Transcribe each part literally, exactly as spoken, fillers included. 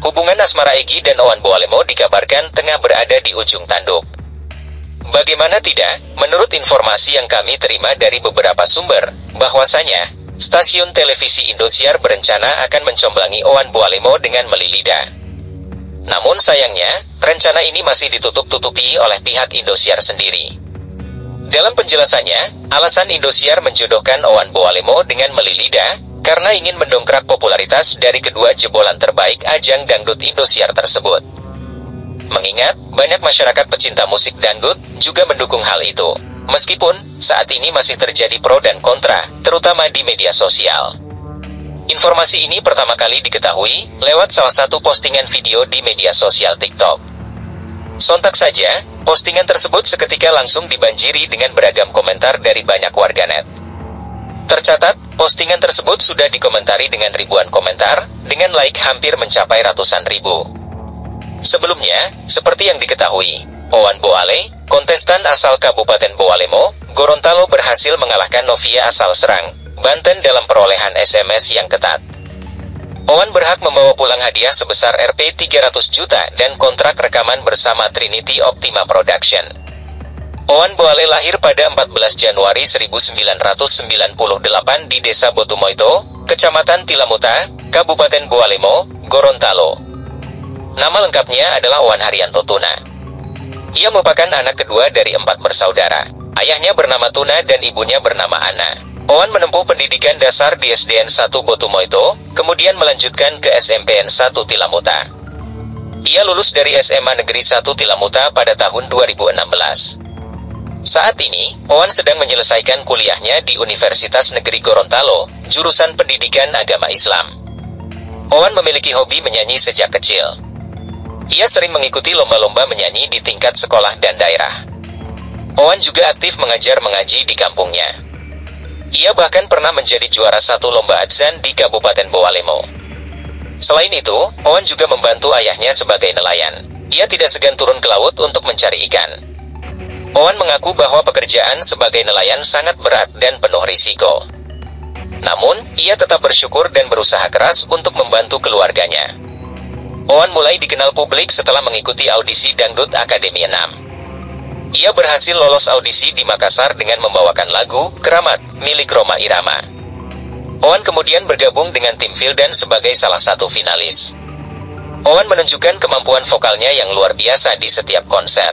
hubungan asmara Egy dan Owan Boalemo dikabarkan tengah berada di ujung tanduk. Bagaimana tidak, menurut informasi yang kami terima dari beberapa sumber, bahwasanya stasiun televisi Indosiar berencana akan mencomblangi Owan Boalemo dengan Melilida. Namun sayangnya, rencana ini masih ditutup-tutupi oleh pihak Indosiar sendiri. Dalam penjelasannya, alasan Indosiar menjodohkan Owan Boalemo dengan Melilida karena ingin mendongkrak popularitas dari kedua jebolan terbaik ajang dangdut Indosiar tersebut. Mengingat, banyak masyarakat pecinta musik dangdut juga mendukung hal itu, meskipun saat ini masih terjadi pro dan kontra, terutama di media sosial. Informasi ini pertama kali diketahui lewat salah satu postingan video di media sosial TikTok. Sontak saja, postingan tersebut seketika langsung dibanjiri dengan beragam komentar dari banyak warganet. Tercatat, postingan tersebut sudah dikomentari dengan ribuan komentar, dengan like hampir mencapai ratusan ribu. Sebelumnya, seperti yang diketahui, Owan Boale, kontestan asal Kabupaten Boalemo, Gorontalo berhasil mengalahkan Novia asal Serang, Banten dalam perolehan S M S yang ketat. Owan berhak membawa pulang hadiah sebesar R P tiga ratus juta dan kontrak rekaman bersama Trinity Optima Production. Owan Boale lahir pada empat belas Januari seribu sembilan ratus sembilan puluh delapan di Desa Botumoito, Kecamatan Tilamuta, Kabupaten Boalemo, Gorontalo. Nama lengkapnya adalah Owan Haryanto Tuna. Ia merupakan anak kedua dari empat bersaudara. Ayahnya bernama Tuna dan ibunya bernama Ana. Owan menempuh pendidikan dasar di S D N satu Botumoito, kemudian melanjutkan ke S M P N satu Tilamuta. Ia lulus dari S M A Negeri satu Tilamuta pada tahun dua ribu enam belas. Saat ini, Owan sedang menyelesaikan kuliahnya di Universitas Negeri Gorontalo, jurusan Pendidikan Agama Islam. Owan memiliki hobi menyanyi sejak kecil. Ia sering mengikuti lomba-lomba menyanyi di tingkat sekolah dan daerah. Owan juga aktif mengajar mengaji di kampungnya. Ia bahkan pernah menjadi juara satu lomba adzan di Kabupaten Boalemo. Selain itu, Owan juga membantu ayahnya sebagai nelayan. Ia tidak segan turun ke laut untuk mencari ikan. Owan mengaku bahwa pekerjaan sebagai nelayan sangat berat dan penuh risiko. Namun, ia tetap bersyukur dan berusaha keras untuk membantu keluarganya. Owan mulai dikenal publik setelah mengikuti audisi Dangdut Akademi enam. Ia berhasil lolos audisi di Makassar dengan membawakan lagu Keramat milik Rhoma Irama. Owan kemudian bergabung dengan tim Vildan sebagai salah satu finalis. Owan menunjukkan kemampuan vokalnya yang luar biasa di setiap konser.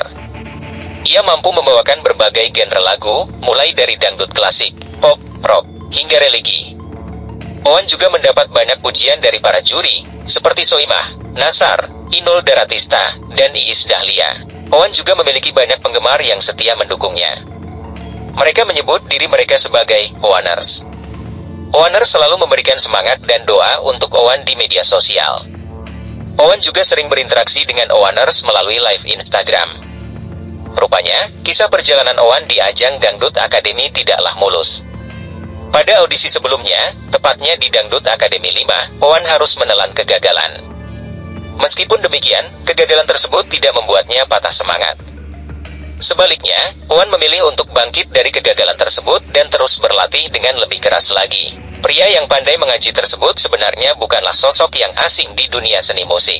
Ia mampu membawakan berbagai genre lagu, mulai dari dangdut klasik, pop, rock, hingga religi. Owan juga mendapat banyak pujian dari para juri, seperti Soimah, Nasar, Inul Daratista, dan Iis Dahlia. Owan juga memiliki banyak penggemar yang setia mendukungnya. Mereka menyebut diri mereka sebagai Owaners. Owaners selalu memberikan semangat dan doa untuk Owan di media sosial. Owan juga sering berinteraksi dengan Owaners melalui live Instagram. Rupanya, kisah perjalanan Owan di ajang Dangdut Akademi tidaklah mulus. Pada audisi sebelumnya, tepatnya di Dangdut Akademi lima, Owan harus menelan kegagalan. Meskipun demikian, kegagalan tersebut tidak membuatnya patah semangat. Sebaliknya, Owan memilih untuk bangkit dari kegagalan tersebut dan terus berlatih dengan lebih keras lagi. Pria yang pandai mengaji tersebut sebenarnya bukanlah sosok yang asing di dunia seni musik.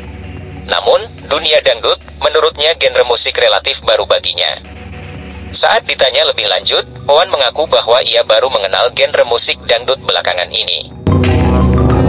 Namun, dunia dangdut, menurutnya genre musik relatif baru baginya. Saat ditanya lebih lanjut, Owan mengaku bahwa ia baru mengenal genre musik dangdut belakangan ini.